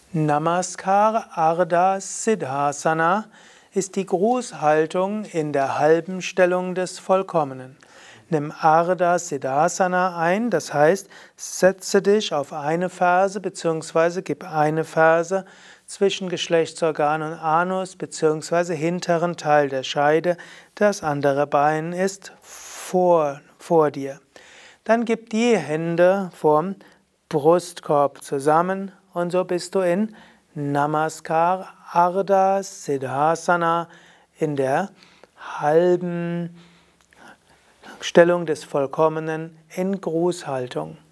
Namaskar Ardha Siddhasana ist die Grußhaltung in der halben Stellung des Vollkommenen. Nimm Ardha Siddhasana ein, das heißt, setze dich auf eine Ferse bzw. gib eine Ferse zwischen Geschlechtsorgan und Anus bzw. hinteren Teil der Scheide, das andere Bein ist vor dir. Dann gib die Hände vorm Brustkorb zusammen und so bist du in Namaskar Ardha Siddhasana in der halben Stellung des Vollkommenen in Grußhaltung.